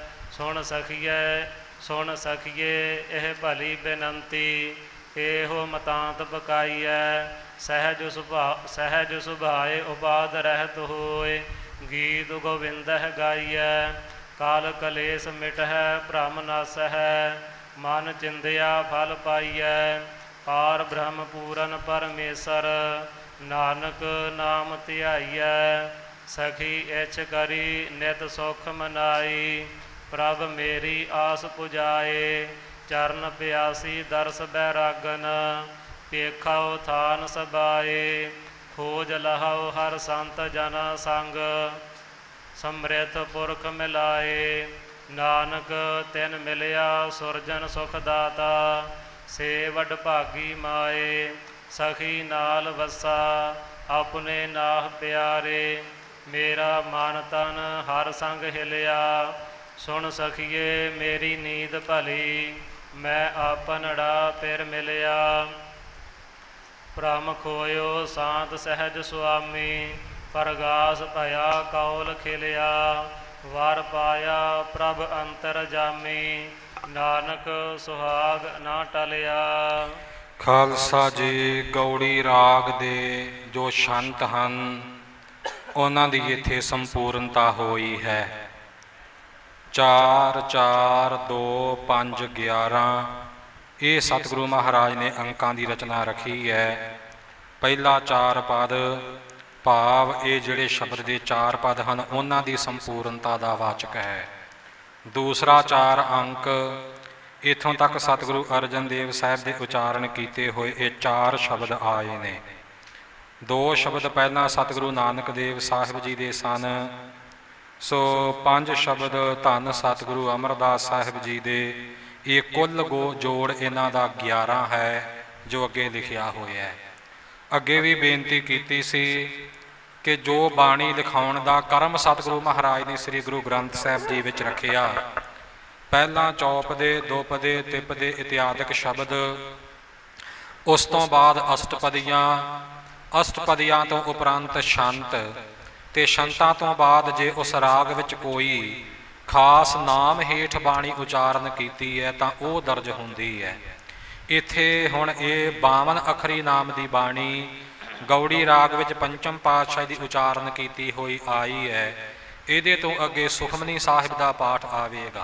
ਸੁਣ ਸਖੀਏ ਇਹ ਭਲੀ ਬੇਨੰਤੀ, ਇਹੋ ਮਤਾਂਤ ਬਕਾਈਐ। ਸਹਿਜ ਸੁਭਾਏ ਉਪਾਦ ਰਹਿਤ ਹੋਏ, ਗੀਤ ਗੋਵਿੰਦਹਿ ਗਾਈਐ। ਕਾਲ ਕਲੇਸ਼ ਮਿਟਹਿ ਭ੍ਰਮ ਨਾਸਹਿ, ਮਨ ਚਿੰਦਿਆ ਫਲ ਪਾਈਐ। ਪਾਰ ਬ੍ਰਹਮ ਪੂਰਨ ਪਰਮੇਸ਼ਰ, ਨਾਨਕ ਨਾਮ ਧਿਆਈਐ ਸਖੀ ਇਛ ਕਰੀ ਨਿਤ ਸੁਖ ਮਨਾਈ। ਪ੍ਰਭ ਮੇਰੀ ਆਸ ਪੁਜਾਏ ਚਰਨ ਪਿਆਸੀ ਦਰਸ ਬੈਰਾਗਨ। ਪੇਖਾਓ ਥਾਨ ਸਬਾਏ ਖੋਜ ਲਹਾਓ ਹਰ ਸੰਤ ਜਨ ਸੰਗ। ਸਮ੍ਰਿਤ ਪੁਰਖ ਮਿਲਾਏ ਨਾਨਕ ਤਿਨ ਮਿਲਿਆ ਸੁਰਜਨ ਸੁਖ ਦਾਤਾ। ਸੇ ਵਡ ਭਾਗੀ ਮਾਏ ਸਖੀ ਨਾਲ ਵਸਾ ਆਪਣੇ ਨਾਹ ਪਿਆਰੇ। ਮੇਰਾ ਮਨ ਤਨ ਹਰ ਸੰਗ ਹਿਲਿਆ ਸੁਣ ਸਖੀਏ ਮੇਰੀ ਨੀਂਦ ਭਲੀ। ਮੈਂ ਆਪਨੜਾ ਫਿਰ ਮਿਲਿਆ ਭ੍ਰਮ ਖੋਇਓ ਸਾਂਤ ਸਹਿਜ ਸੁਆਮੀ। ਪਰਗਾਸ ਭਇਆ ਕੌਲ ਖਿਲਿਆ ਵਰ ਪਾਇਆ ਪ੍ਰਭ ਅੰਤਰ ਜਾਮੀ। ਨਾਨਕ ਸੁਹਾਗ ਨਾ ਟਲਿਆ। ਖਾਲਸਾ ਜੀ ਗੌੜੀ ਰਾਗ ਦੇ ਜੋ ਸ਼ੰਤ ਹਨ ਉਹਨਾਂ ਦੀ ਇੱਥੇ ਸੰਪੂਰਨਤਾ ਹੋਈ ਹੈ। 4 4 2 5 11 ਇਹ ਸਤਿਗੁਰੂ ਮਹਾਰਾਜ ਨੇ ਅੰਕਾਂ ਦੀ ਰਚਨਾ ਰੱਖੀ ਹੈ। ਪਹਿਲਾ 4 ਪਦ ਭਾਵ ਇਹ ਜਿਹੜੇ ਸ਼ਬਦ ਦੇ 4 ਪਦ ਹਨ ਉਹਨਾਂ ਦੀ ਸੰਪੂਰਨਤਾ ਦਾ ਵਾਚਕ ਹੈ। ਦੂਸਰਾ 4 ਅੰਕ ਇੱਥੋਂ ਤੱਕ ਸਤਿਗੁਰੂ ਅਰਜਨ ਦੇਵ ਸਾਹਿਬ ਦੇ ਉਚਾਰਨ ਕੀਤੇ ਹੋਏ ਇਹ 4 ਸ਼ਬਦ ਆਏ ਨੇ। 2 ਸ਼ਬਦ ਪਹਿਲਾਂ ਸਤਿਗੁਰੂ ਨਾਨਕ ਦੇਵ ਸਾਹਿਬ ਜੀ ਦੇ ਸਨ। ਸੋ 5 ਸ਼ਬਦ ਧੰਨ ਸਤਿਗੁਰੂ ਅਮਰਦਾਸ ਸਾਹਿਬ ਜੀ ਦੇ। ਇਹ ਕੁੱਲ ਜੋੜ ਇਹਨਾਂ ਦਾ 11 ਹੈ ਜੋ ਅੱਗੇ ਲਿਖਿਆ ਹੋਇਆ ਹੈ। ਅੱਗੇ ਵੀ ਬੇਨਤੀ ਕੀਤੀ ਸੀ ਕਿ ਜੋ ਬਾਣੀ ਲਿਖਾਉਣ ਦਾ ਕਰਮ ਸਤਿਗੁਰੂ ਮਹਾਰਾਜ ਨੇ ਸ੍ਰੀ ਗੁਰੂ ਗ੍ਰੰਥ ਸਾਹਿਬ ਜੀ ਵਿੱਚ ਰੱਖਿਆ, ਪਹਿਲਾਂ ਚੌਪਦੇ, ਦੋਪਦੇ, ਤਿਪਦੇ ਇਤਿਆਦਿਕ ਸ਼ਬਦ, ਉਸ ਤੋਂ ਬਾਅਦ ਅਸ਼ਟਪਦੀਆਂ, ਅਸ਼ਟਪਦੀਆਂ ਤੋਂ ਉਪਰੰਤ ਛੰਤ, ਅਤੇ ਛੰਤਾਂ ਤੋਂ ਬਾਅਦ ਜੇ ਉਸ ਰਾਗ ਵਿੱਚ ਕੋਈ ਖਾਸ ਨਾਮ ਹੇਠ ਬਾਣੀ ਉਚਾਰਨ ਕੀਤੀ ਹੈ ਤਾਂ ਉਹ ਦਰਜ ਹੁੰਦੀ ਹੈ। ਇੱਥੇ ਹੁਣ ਇਹ 52 ਅੱਖਰੀ ਨਾਮ ਦੀ ਬਾਣੀ ਗੌੜੀ ਰਾਗ ਵਿੱਚ ਪੰਚਮ ਪਾਤਸ਼ਾਹੀ ਦੀ ਉਚਾਰਨ ਕੀਤੀ ਹੋਈ ਆਈ ਹੈ। ਇਹਦੇ ਤੋਂ ਅੱਗੇ ਸੁਖਮਨੀ ਸਾਹਿਬ ਦਾ ਪਾਠ ਆਵੇਗਾ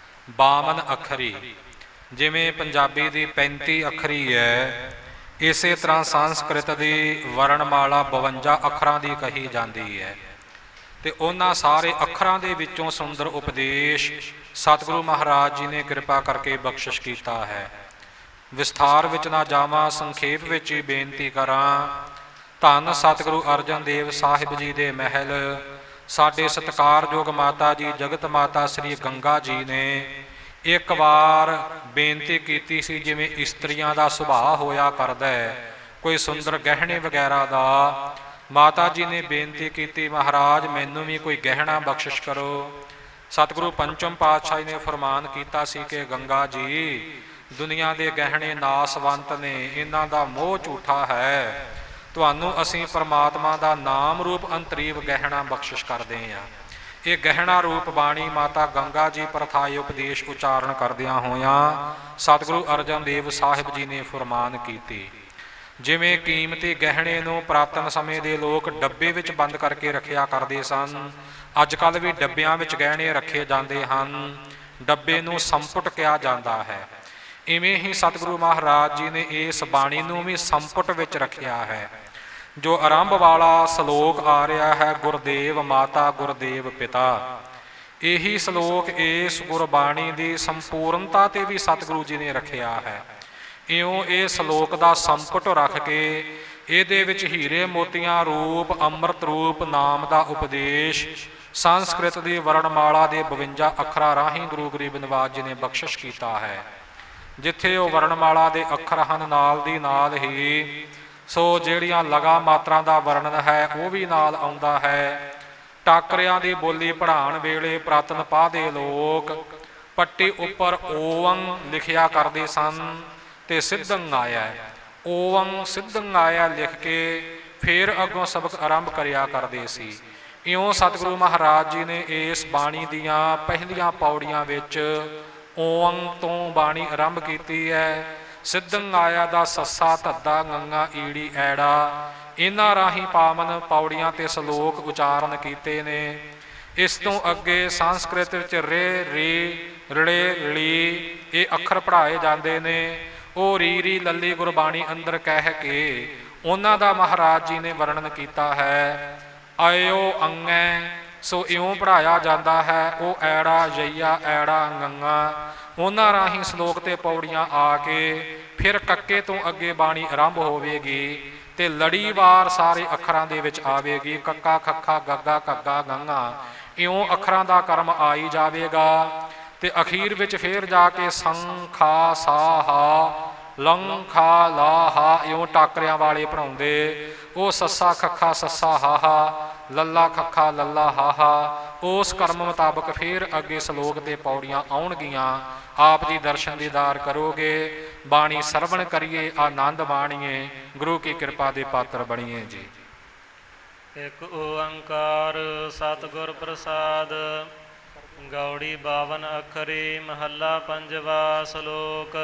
52 ਅੱਖਰੀ। ਜਿਵੇਂ ਪੰਜਾਬੀ ਦੀ 35 ਅੱਖਰੀ ਹੈ, ਇਸੇ ਤਰ੍ਹਾਂ ਸੰਸਕ੍ਰਿਤ ਦੀ ਵਰਣਮਾਲਾ 52 ਅੱਖਰਾਂ ਦੀ ਕਹੀ ਜਾਂਦੀ ਹੈ। ਅਤੇ ਉਹਨਾਂ ਸਾਰੇ ਅੱਖਰਾਂ ਦੇ ਵਿੱਚੋਂ ਸੁੰਦਰ ਉਪਦੇਸ਼ ਸਤਿਗੁਰੂ ਮਹਾਰਾਜ ਜੀ ਨੇ ਕਿਰਪਾ ਕਰਕੇ ਬਖਸ਼ਿਸ਼ ਕੀਤਾ ਹੈ। ਵਿਸਥਾਰ ਵਿੱਚ ਨਾ ਜਾਵਾਂ, ਸੰਖੇਪ ਵਿੱਚ ਹੀ ਬੇਨਤੀ ਕਰਾਂ। ਧੰਨ ਸਤਿਗੁਰੂ ਅਰਜਨ ਦੇਵ ਸਾਹਿਬ ਜੀ ਦੇ ਮਹਿਲ ਸਾਡੇ ਸਤਿਕਾਰਯੋਗ ਮਾਤਾ ਜੀ ਜਗਤ ਮਾਤਾ ਸ੍ਰੀ ਗੰਗਾ ਜੀ ਨੇ ਇੱਕ ਵਾਰ ਬੇਨਤੀ ਕੀਤੀ ਸੀ, ਜਿਵੇਂ ਇਸਤਰੀਆਂ ਦਾ ਸੁਭਾਅ ਹੋਇਆ ਕਰਦਾ ਹੈ ਕੋਈ ਸੁੰਦਰ ਗਹਿਣੇ ਵਗੈਰਾ ਦਾ। ਮਾਤਾ ਜੀ ਨੇ ਬੇਨਤੀ ਕੀਤੀ, ਮਹਾਰਾਜ ਮੈਨੂੰ ਵੀ ਕੋਈ ਗਹਿਣਾ ਬਖਸ਼ਿਸ਼ ਕਰੋ। ਸਤਿਗੁਰੂ ਪੰਚਮ ਪਾਤਸ਼ਾਹੀ ਨੇ ਫਰਮਾਨ ਕੀਤਾ ਸੀ ਕਿ ਗੰਗਾ ਜੀ, ਦੁਨੀਆ ਦੇ ਗਹਿਣੇ ਨਾਸਵੰਤ ਨੇ, ਇਹਨਾਂ ਦਾ ਮੋਹ ਝੂਠਾ ਹੈ। ਤੁਹਾਨੂੰ ਅਸੀਂ ਪਰਮਾਤਮਾ ਦਾ ਨਾਮ ਰੂਪ ਅੰਤਰੀਵ ਗਹਿਣਾ ਬਖਸ਼ਿਸ਼ ਕਰਦੇ ਹਾਂ। ਇਹ ਗਹਿਣਾ ਰੂਪ ਬਾਣੀ ਮਾਤਾ ਗੰਗਾ ਜੀ ਪ੍ਰਥਾਏ ਉਪਦੇਸ਼ ਉਚਾਰਨ ਕਰਦਿਆਂ ਹੋਇਆਂ ਸਤਿਗੁਰੂ ਅਰਜਨ ਦੇਵ ਸਾਹਿਬ ਜੀ ਨੇ ਫਰਮਾਨ ਕੀਤੀ। ਜਿਵੇਂ ਕੀਮਤੀ ਗਹਿਣੇ ਨੂੰ ਪੁਰਾਤਨ ਸਮੇਂ ਦੇ ਲੋਕ ਡੱਬੇ ਵਿੱਚ ਬੰਦ ਕਰਕੇ ਰੱਖਿਆ ਕਰਦੇ ਸਨ, ਅੱਜ ਕੱਲ੍ਹ ਵੀ ਡੱਬਿਆਂ ਵਿੱਚ ਗਹਿਣੇ ਰੱਖੇ ਜਾਂਦੇ ਹਨ, ਡੱਬੇ ਨੂੰ ਸੰਪੁਟ ਕਿਹਾ ਜਾਂਦਾ ਹੈ। ਇਵੇਂ ਹੀ ਸਤਿਗੁਰੂ ਮਹਾਰਾਜ ਜੀ ਨੇ ਇਸ ਬਾਣੀ ਨੂੰ ਵੀ ਸੰਪੁਟ ਵਿੱਚ ਰੱਖਿਆ ਹੈ। ਜੋ ਆਰੰਭ ਵਾਲਾ ਸ਼ਲੋਕ ਆ ਰਿਹਾ ਹੈ, ਗੁਰਦੇਵ ਮਾਤਾ ਗੁਰਦੇਵ ਪਿਤਾ, ਇਹੀ ਸ਼ਲੋਕ ਇਸ ਗੁਰਬਾਣੀ ਦੀ ਸੰਪੂਰਨਤਾ 'ਤੇ ਵੀ ਸਤਿਗੁਰੂ ਜੀ ਨੇ ਰੱਖਿਆ ਹੈ। ਇਉਂ ਇਹ ਸ਼ਲੋਕ ਦਾ ਸੰਪੁਟ ਰੱਖ ਕੇ ਇਹਦੇ ਵਿੱਚ ਹੀਰੇ ਮੋਤੀਆਂ ਰੂਪ ਅੰਮ੍ਰਿਤ ਰੂਪ ਨਾਮ ਦਾ ਉਪਦੇਸ਼ ਸੰਸਕ੍ਰਿਤ ਦੀ ਵਰਣਮਾਲਾ ਦੇ 52 ਅੱਖਰਾਂ ਰਾਹੀਂ ਗੁਰੂ ਗਰੀਬ ਨਿਵਾਜ ਜੀ ਨੇ ਬਖਸ਼ਿਸ਼ ਕੀਤਾ ਹੈ। ਜਿੱਥੇ ਉਹ ਵਰਣਮਾਲਾ ਦੇ ਅੱਖਰ ਹਨ, ਨਾਲ ਦੀ ਨਾਲ ਹੀ ਸੋ ਜਿਹੜੀਆਂ ਲਗਾ ਮਾਤਰਾ ਦਾ ਵਰਣਨ ਹੈ ਉਹ ਵੀ ਨਾਲ ਆਉਂਦਾ ਹੈ। ਟਾਕਰਿਆਂ ਦੀ ਬੋਲੀ ਪੜ੍ਹਾਉਣ ਵੇਲੇ ਪੁਰਾਤਨ ਪਾਹ ਦੇ ਲੋਕ ਪੱਟੀ ਉੱਪਰ ਓਵੰ ਲਿਖਿਆ ਕਰਦੇ ਸਨ ਅਤੇ ਸਿੱਧੰ ਆਇਆ, ਓਵੰ ਸਿੱਧੰ ਆਇਆ ਲਿਖ ਕੇ ਫਿਰ ਅੱਗੋਂ ਸਬਕ ਆਰੰਭ ਕਰਿਆ ਕਰਦੇ ਸੀ। ਇਉਂ ਸਤਿਗੁਰੂ ਮਹਾਰਾਜ ਜੀ ਨੇ ਇਸ ਬਾਣੀ ਦੀਆਂ ਪਹਿਲੀਆਂ ਪੌੜੀਆਂ ਵਿੱਚ ਓਵੰ ਤੋਂ ਬਾਣੀ ਆਰੰਭ ਕੀਤੀ ਹੈ। ਸਿੱਧੰ ਆਇਆ ਦਾ ਸੱਸਾ ਧੱਦਾ ਗੰਗਾ ਈੜੀ ਐੜਾ, ਇਹਨਾਂ ਰਾਹੀਂ ਪਾਵਨ ਪੌੜੀਆਂ ਤੇ ਸ਼ਲੋਕ ਉਚਾਰਨ ਕੀਤੇ ਨੇ। ਇਸ ਤੋਂ ਅੱਗੇ ਸੰਸਕ੍ਰਿਤ ਵਿੱਚ ਰੇ ਰੀ ਰੜੇ ਲੀ ਇਹ ਅੱਖਰ ਪੜ੍ਹਾਏ ਜਾਂਦੇ ਨੇ। ਉਹ ਰੀ ਰੀ ਲੱਲੀ ਗੁਰਬਾਣੀ ਅੰਦਰ ਕਹਿ ਕੇ ਉਹਨਾਂ ਦਾ ਮਹਾਰਾਜ ਜੀ ਨੇ ਵਰਣਨ ਕੀਤਾ ਹੈ। ਆਇਓ ਅੰਗੈ ਸੋ ਇਉਂ ਪੜ੍ਹਾਇਆ ਜਾਂਦਾ ਹੈ, ਉਹ ਐੜਾ ਜਈਆ ਐੜਾ ਗੰਗਾ। ਉਹਨਾਂ ਰਾਹੀਂ ਸ਼ਲੋਕ ਤੇ ਪੌੜੀਆਂ ਆ ਕੇ ਫਿਰ ਕੱਕੇ ਤੋਂ ਅੱਗੇ ਬਾਣੀ ਆਰੰਭ ਹੋਵੇਗੀ ਤੇ ਲੜੀਵਾਰ ਸਾਰੇ ਅੱਖਰਾਂ ਦੇ ਵਿੱਚ ਆਵੇਗੀ। ਕੱਕਾ ਖੱਖਾ ਗੱਗਾ ਘੱਗਾ ਗੰਗਾ ਇਉਂ ਅੱਖਰਾਂ ਦਾ ਕਰਮ ਆਈ ਜਾਵੇਗਾ ਤੇ ਅਖੀਰ ਵਿੱਚ ਫੇਰ ਜਾ ਕੇ ਸੰ ਖਾ ਸਾ ਹਾ ਲੰ ਖਾ ਲਾ ਹਾ ਇਉਂ ਟਾਕਰਿਆਂ ਵਾਲੇ ਪੜ੍ਹਾਉਂਦੇ। ਉਹ ਸੱਸਾ ਖੱਖਾ ਸੱਸਾ ਹਾਹਾ ਲੱਲਾ ਖੱਖਾ ਲੱਲਾ ਹਾਹਾ। ਉਸ ਕਰਮ ਮੁਤਾਬਕ ਫੇਰ ਅੱਗੇ ਸ਼ਲੋਕ ਤੇ ਪੌੜੀਆਂ ਆਉਣਗੀਆਂ। ਆਪ ਜੀ ਦਰਸ਼ਨ ਦੀਦਾਰ ਕਰੋਗੇ, ਬਾਣੀ ਸਰਵਣ ਕਰੀਏ, ਆਨੰਦ ਬਾਣੀਏ, ਗੁਰੂ ਕੀ ਕਿਰਪਾ ਦੇ ਪਾਤਰ ਬਣੀਏ ਜੀ। ਇੱਕ ਓੰਕਾਰ ਸਤਿਗੁਰ ਪ੍ਰਸਾਦ। ਗੌੜੀ 52 ਅੱਖਰੀ ਮਹੱਲਾ ਪੰਜਵਾ। ਸ਼ਲੋਕ।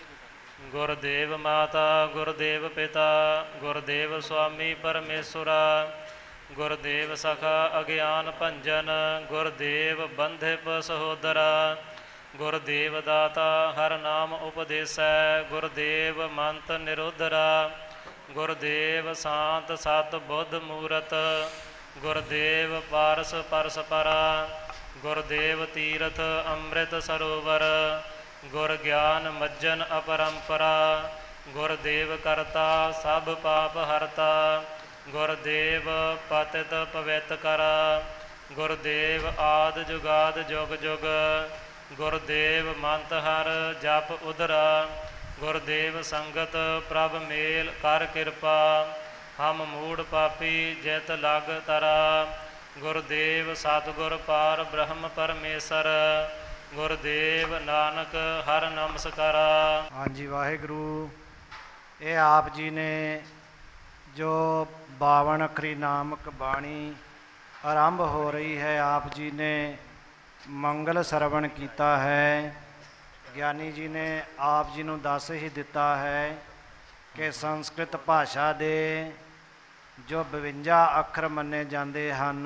ਗੁਰਦੇਵ ਮਾਤਾ ਗੁਰਦੇਵ ਪਿਤਾ ਗੁਰਦੇਵ ਸੁਆਮੀ ਪਰਮੇਸ਼ੁਰਾ। ਗੁਰਦੇਵ ਸਖਾ ਅਗਿਆਨ ਭੰਜਨ ਗੁਰਦੇਵ ਬੰਧਿਪ ਸਹੋਦਰਾ। ਗੁਰਦੇਵ ਦਾਤਾ ਹਰ ਨਾਮ ਉਪਦੇਸੈ ਗੁਰਦੇਵ ਮੰਤ ਨਿਰੋਧਰਾ। ਗੁਰਦੇਵ ਸ਼ਾਂਤ ਸਤ ਬੁੱਧ ਮੂਰਤ ਗੁਰਦੇਵ ਪਾਰਸ ਪਰਸ ਪਰਾ। ਗੁਰਦੇਵ ਤੀਰਥ ਅੰਮ੍ਰਿਤ ਸਰੋਵਰ ਗੁਰ ਗਿਆਨ ਮੱਜਨ ਅਪਰੰਪਰਾ। ਗੁਰਦੇਵ ਕਰਤਾ ਸਭ ਪਾਪ ਹਰਤਾ ਗੁਰਦੇਵ ਪਤਿਤ ਪਵਿੱਤ ਕਰਾ। ਗੁਰਦੇਵ ਆਦਿ ਜੁਗਾਦ ਜੁਗ ਜੁਗ ਗੁਰਦੇਵ ਮੰਤ ਹਰ ਜਪ ਉਦਰਾ। ਗੁਰਦੇਵ ਸੰਗਤ ਪ੍ਰਭ ਮੇਲ ਕਰ ਕਿਰਪਾ ਹਮ ਮੂੜ ਪਾਪੀ ਜਿਤ ਲਗ ਤਰਾ। ਗੁਰਦੇਵ ਸਤਿਗੁਰ ਪਾਰ ਬ੍ਰਹਮ ਪਰਮੇਸ਼ਰ ਗੁਰਦੇਵ ਨਾਨਕ ਹਰ ਨਮਸਕਾਰਾ। ਹਾਂਜੀ, ਵਾਹਿਗੁਰੂ। ਇਹ ਆਪ ਜੀ ਨੇ ਜੋ 52 ਅੱਖਰੀ ਨਾਮਕ ਬਾਣੀ ਆਰੰਭ ਹੋ ਰਹੀ ਹੈ, ਆਪ ਜੀ ਨੇ ਮੰਗਲ ਸਰਵਣ ਕੀਤਾ ਹੈ। ਗਿਆਨੀ ਜੀ ਨੇ ਆਪ ਜੀ ਨੂੰ ਦੱਸ ਹੀ ਦਿੱਤਾ ਹੈ ਕਿ ਸੰਸਕ੍ਰਿਤ ਭਾਸ਼ਾ ਦੇ ਜੋ 52 ਅੱਖਰ ਮੰਨੇ ਜਾਂਦੇ ਹਨ,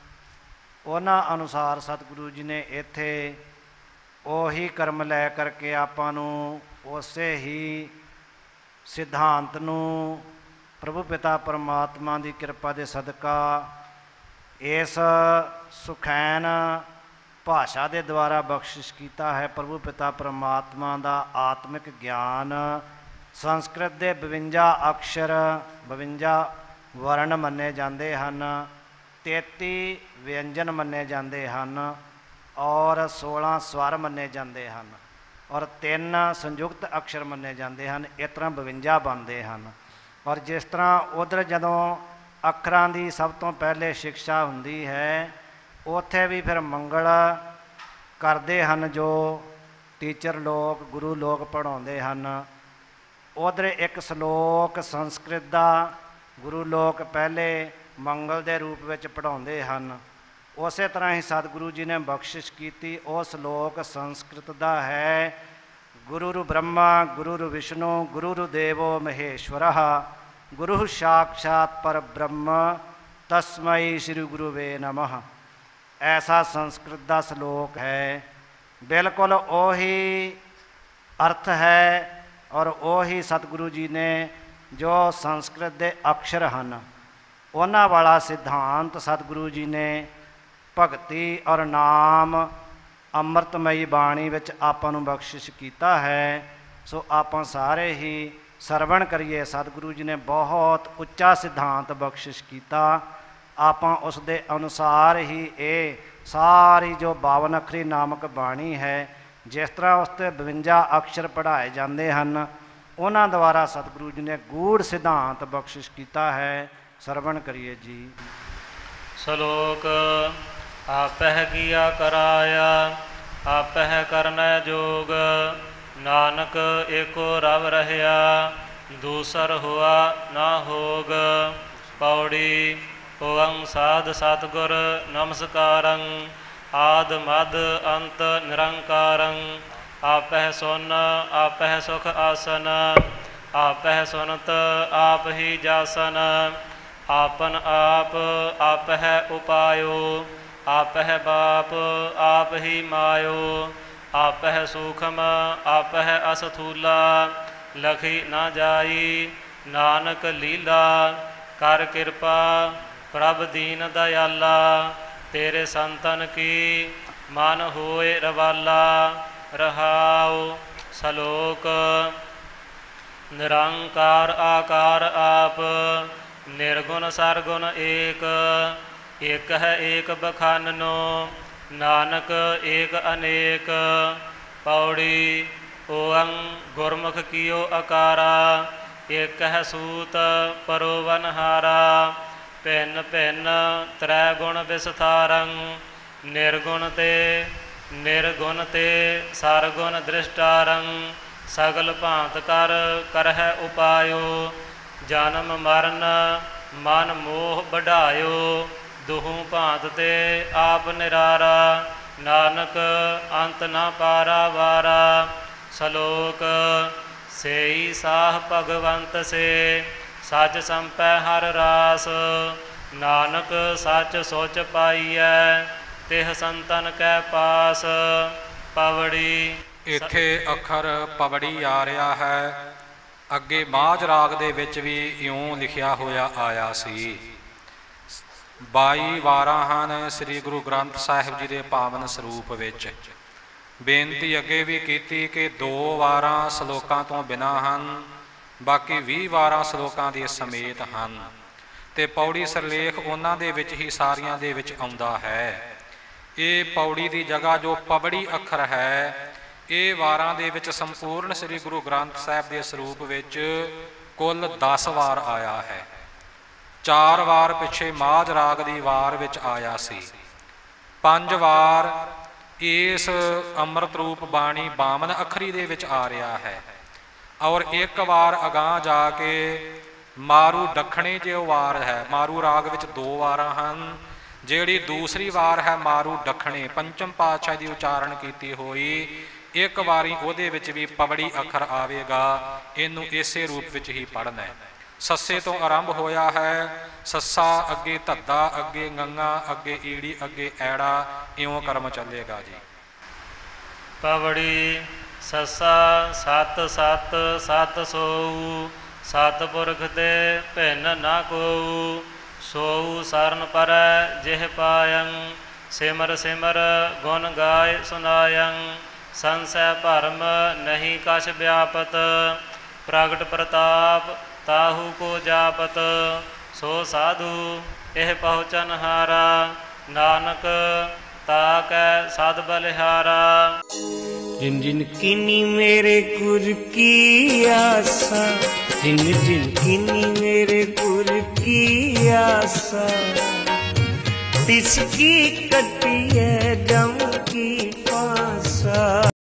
ਉਹਨਾਂ ਅਨੁਸਾਰ ਸਤਿਗੁਰੂ ਜੀ ਨੇ ਇੱਥੇ ਉਹੀ ਕਰਮ ਲੈ ਕਰਕੇ ਆਪਾਂ ਨੂੰ ਉਸੇ ਹੀ ਸਿਧਾਂਤ ਨੂੰ ਪ੍ਰਭੂ ਪਿਤਾ ਪਰਮਾਤਮਾ ਦੀ ਕਿਰਪਾ ਦੇ ਸਦਕਾ ਇਸ ਸੁਖੈਨ ਭਾਸ਼ਾ ਦੇ ਦੁਆਰਾ ਬਖਸ਼ਿਸ਼ ਕੀਤਾ ਹੈ। ਪ੍ਰਭੂ ਪਿਤਾ ਪਰਮਾਤਮਾ ਦਾ ਆਤਮਿਕ ਗਿਆਨ ਸੰਸਕ੍ਰਿਤ ਦੇ 52 ਅਕਸ਼ਰ 52 ਵਰਨ ਮੰਨੇ ਜਾਂਦੇ ਹਨ, 33 ਵਿਅੰਜਨ ਮੰਨੇ ਜਾਂਦੇ ਹਨ ਔਰ 16 ਸਵਰ ਮੰਨੇ ਜਾਂਦੇ ਹਨ ਔਰ 3 ਸੰਯੁਕਤ ਅਕਸ਼ਰ ਮੰਨੇ ਜਾਂਦੇ ਹਨ। ਇਸ ਤਰ੍ਹਾਂ 52 ਬਣਦੇ ਹਨ। ਔਰ ਜਿਸ ਤਰ੍ਹਾਂ ਉੱਧਰ ਜਦੋਂ ਅੱਖਰਾਂ ਦੀ ਸਭ ਤੋਂ ਪਹਿਲੇ ਸਿਕਸ਼ਾ ਹੁੰਦੀ ਹੈ, ਉੱਥੇ ਵੀ ਫਿਰ ਮੰਗਲ ਕਰਦੇ ਹਨ ਜੋ ਟੀਚਰ ਲੋਕ ਗੁਰੂ ਲੋਕ ਪੜ੍ਹਾਉਂਦੇ ਹਨ। ਉੱਧਰ ਇੱਕ ਸ਼ਲੋਕ ਸੰਸਕ੍ਰਿਤ ਦਾ ਗੁਰੂ ਲੋਕ ਪਹਿਲੇ ਮੰਗਲ ਦੇ ਰੂਪ ਵਿੱਚ ਪੜ੍ਹਾਉਂਦੇ ਹਨ। ਉਸੇ ਤਰ੍ਹਾਂ ਹੀ ਸਤਿਗੁਰੂ ਜੀ ਨੇ ਬਖਸ਼ਿਸ਼ ਕੀਤੀ। ਉਹ ਸ਼ਲੋਕ ਸੰਸਕ੍ਰਿਤ ਦਾ ਹੈ। ਗੁਰੂ ਬ੍ਰਹਮਾ ਗੁਰੂ ਵਿਸ਼ਨੂੰ ਗੁਰੂ ਦੇਵੋ ਮਹੇਸ਼ਵਰ ਗੁਰੂ ਸਾਖਸ਼ਾਤ ਪਰ ਬ੍ਰਹਮ ਤਸਮਈ ਸ਼੍ਰੀ ਗੁਰੂਵੇ ਨਮः। ਐਸਾ ਸੰਸਕ੍ਰਿਤ ਦਾ ਸ਼ਲੋਕ ਹੈ। ਬਿਲਕੁਲ ਉਹੀ ਅਰਥ ਹੈ ਔਰ ਉਹੀ ਸਤਿਗੁਰੂ ਜੀ ਨੇ ਜੋ ਸੰਸਕ੍ਰਿਤ ਦੇ ਅਕਸ਼ਰ ਹਨ, ਉਹਨਾਂ ਵਾਲਾ ਸਿਧਾਂਤ ਸਤਿਗੁਰੂ ਜੀ ਨੇ ਭਗਤੀ ਔਰ ਨਾਮ ਅੰਮ੍ਰਿਤਮਈ ਬਾਣੀ ਵਿੱਚ ਆਪਾਂ ਨੂੰ ਬਖਸ਼ਿਸ਼ ਕੀਤਾ ਹੈ। ਸੋ ਆਪਾਂ ਸਾਰੇ ਹੀ ਸਰਵਣ ਕਰੀਏ। ਸਤਿਗੁਰੂ ਜੀ ਨੇ ਬਹੁਤ ਉੱਚਾ ਸਿਧਾਂਤ ਬਖਸ਼ਿਸ਼ ਕੀਤਾ। ਆਪਾਂ ਉਸ ਦੇ ਅਨੁਸਾਰ ਹੀ ਇਹ ਸਾਰੀ ਜੋ 52 ਅੱਖਰੀ ਨਾਮਕ ਬਾਣੀ ਹੈ, ਜਿਸ ਤਰ੍ਹਾਂ ਉਸ 'ਤੇ 52 ਅਕਸ਼ਰ ਪੜ੍ਹਾਏ ਜਾਂਦੇ ਹਨ, ਉਹਨਾਂ ਦੁਆਰਾ ਸਤਿਗੁਰੂ ਜੀ ਨੇ ਗੂੜ੍ਹ ਸਿਧਾਂਤ ਬਖਸ਼ਿਸ਼ ਕੀਤਾ ਹੈ। ਸਰਵਣ ਕਰੀਏ ਜੀ। ਸ਼ਲੋਕ। ਆਪਹਿ ਕੀਆ ਕਰਾਇਆ ਆਪਹਿ ਕਰਨੈ ਜੋਗ ਨਾਨਕ ਏਕੋ ਰਵ ਰਹਿਆ ਦੂਸਰ ਹੁਆ ਨਾ ਹੋਗ। ਪੌੜੀ। ਓੰ ਸਾਧ ਸਤਿਗੁਰ ਨਮਸਕਾਰੰ ਆਦ ਮਦ ਅੰਤ ਨਿਰੰਕਾਰੰ। ਆਪਹਿ ਸੁਨ ਆਪਹਿ ਸੁਖ ਆਸਨ ਆਪਹਿ ਸੁਨਤ ਆਪ ਹੀ ਜਾਸਨ। ਆਪਨ ਆਪ ਆਪਹਿ ਉਪਾਇਓ ਆਪਹਿ ਬਾਪ ਆਪ ਹੀ ਮਾਇਓ। ਆਪਹਿ ਸੂਖਮ ਆਪਹਿ ਅਸਥੂਲਾ ਲਖੀ ਨਾ ਜਾਈ ਨਾਨਕ ਲੀਲਾ ਕਰ ਕਿਰਪਾ ਪ੍ਰਭ ਦੀਨ ਦਇਆਲਾ। ਤੇਰੇ ਸੰਤਨ ਕੀ ਮਨ ਹੋਏ ਰਵਾਲਾ। ਰਹਾਉ। ਸਲੋਕ। ਨਿਰੰਕਾਰ ਆਕਾਰ ਆਪ, ਨਿਰਗੁਣ ਸਰਗੁਣ ਏਕ। ਇਕ ਹੈ ਏਕ ਬਖਾਨਨੋ, ਨਾਨਕ ਏਕ ਅਨੇਕ। ਪੌੜੀ। ਓਅੰ ਗੁਰਮੁਖ ਕੀਓ ਅਕਾਰਾ, ਇਕ ਹੈ ਸੂਤ ਪਰੋਵਨਹਾਰਾ। ਭਿੰਨ ਭਿੰਨ ਤ੍ਰੈ ਗੁਣ ਵਿਸਥਾਰੰ, ਨਿਰਗੁਣ ਤੇ ਸਰਗੁਣ ਦ੍ਰਿਸ਼ਟਾਰੰ। ਸਗਲ ਭਾਂਤ ਕਰ ਕਰਹਿ ਉਪਾਇਓ, ਜਨਮ ਮਰਨ ਮਨ ਮੋਹ ਵਢਾਇਓ। ਦੁਹੂ ਭਾਂਤ ਤੇ ਆਪ ਨਿਰਾਰਾ, ਨਾਨਕ ਅੰਤ ਨਾ ਪਾਰਾ ਵਾਰਾ। ਸਲੋਕ। ਸੇਈ ਸਾਹ ਭਗਵੰਤ ਸੇ, ਸੱਚ ਸੰਪੈ ਹਰ ਰਾਸ। ਨਾਨਕ ਸੱਚ ਸੋਚ ਪਾਈਐ, ਤਿਹ ਸੰਤਨ ਕੈ ਪਾਸ। ਪਵੜੀ। ਇੱਥੇ ਅੱਖਰ ਪਵੜੀ ਆ ਰਿਹਾ ਹੈ। ਅੱਗੇ ਮਾਝ ਰਾਗ ਦੇ ਵਿੱਚ ਵੀ ਇਉਂ ਲਿਖਿਆ ਹੋਇਆ ਆਇਆ ਸੀ। 22 ਵਾਰਾਂ ਹਨ ਸ੍ਰੀ ਗੁਰੂ ਗ੍ਰੰਥ ਸਾਹਿਬ ਜੀ ਦੇ ਪਾਵਨ ਸਰੂਪ ਵਿੱਚ। ਬੇਨਤੀ ਅੱਗੇ ਵੀ ਕੀਤੀ ਕਿ 2 ਵਾਰਾਂ ਸਲੋਕਾਂ ਤੋਂ ਬਿਨਾਂ ਹਨ, ਬਾਕੀ 20 ਵਾਰਾਂ ਸਲੋਕਾਂ ਦੇ ਸਮੇਤ ਹਨ, ਅਤੇ ਪੌੜੀ ਸਿਰਲੇਖ ਉਹਨਾਂ ਦੇ ਵਿੱਚ ਹੀ ਸਾਰੀਆਂ ਦੇ ਵਿੱਚ ਆਉਂਦਾ ਹੈ। ਇਹ ਪੌੜੀ ਦੀ ਜਗ੍ਹਾ ਜੋ ਪਵੜੀ ਅੱਖਰ ਹੈ, ਇਹ ਵਾਰਾਂ ਦੇ ਵਿੱਚ ਸੰਪੂਰਨ ਸ੍ਰੀ ਗੁਰੂ ਗ੍ਰੰਥ ਸਾਹਿਬ ਦੇ ਸਰੂਪ ਵਿੱਚ ਕੁੱਲ 10 ਵਾਰ ਆਇਆ ਹੈ। 4 ਵਾਰ ਪਿੱਛੇ ਮਾਝ ਰਾਗ ਦੀ ਵਾਰ ਵਿੱਚ ਆਇਆ ਸੀ। 5 ਵਾਰ ਇਸ ਅੰਮ੍ਰਿਤ ਰੂਪ ਬਾਣੀ ਬਾਮਨ ਅੱਖਰੀ ਦੇ ਵਿੱਚ ਆ ਰਿਹਾ ਹੈ। ਔਰ 1 ਵਾਰ ਅਗਾਂਹ ਜਾ ਕੇ ਮਾਰੂ ਦੱਖਣੇ ਜੋ ਵਾਰ ਹੈ, ਮਾਰੂ ਰਾਗ ਵਿੱਚ 2 ਵਾਰਾਂ ਹਨ। ਜਿਹੜੀ ਦੂਸਰੀ ਵਾਰ ਹੈ ਮਾਰੂ ਦੱਖਣੇ, ਪੰਚਮ ਪਾਤਸ਼ਾਹ ਦੀ ਉਚਾਰਨ ਕੀਤੀ ਹੋਈ, 1 ਵਾਰੀ ਉਹਦੇ ਵਿੱਚ ਵੀ ਪਵੜੀ ਅੱਖਰ ਆਵੇਗਾ। ਇਹਨੂੰ ਇਸੇ ਰੂਪ ਵਿੱਚ ਹੀ ਪੜ੍ਹਨਾ ਹੈ। ਸੱਸੇ ਤੋਂ ਆਰੰਭ ਹੋਇਆ ਹੈ। ਸੱਸਾ ਅੱਗੇ ਧੱਦਾ, ਅੱਗੇ ਗੰਗਾ, ਅੱਗੇ ਈੜੀ, ਅੱਗੇ ਐੜਾ, ਇਉਂ ਕਰਮ ਚੱਲੇਗਾ ਜੀ। ਪਵੜੀ। ਸੱਸਾ ਸਤ ਸਤ ਸਤ ਸੋਊ, ਸਤਿਪੁਰਖ ਤੇ ਭਿੰਨ ਨਾ ਕੋਊ। ਸੋਊ ਸਰਨ ਪਰੈ ਜਿਹ ਪਾਇੰ, ਸਿਮਰ ਸਿਮਰ ਗੁਣ ਗਾਏ ਸੁਨਾਇੰ। ਸੰਸੈ ਭਰਮ ਨਹੀਂ ਕਛ ਵਿਆਪਤ, ਪ੍ਰਗਟ ਪ੍ਰਤਾਪ ਤਾਹੂ ਕੋ ਜਾਪਤ। ਸੋ ਸਾਧੂ ਇਹ ਪਹੁੰਚਨ ਹਾਰਾ, ਨਾਨਕ ਤਾ ਕੈ ਸਦ ਬਲਿਹਾਰਾ। जिन जिन कीनी मेरे गुर की आसा, जिन जिन कीनी मेरे गुर की आसा, तिसकी कटी है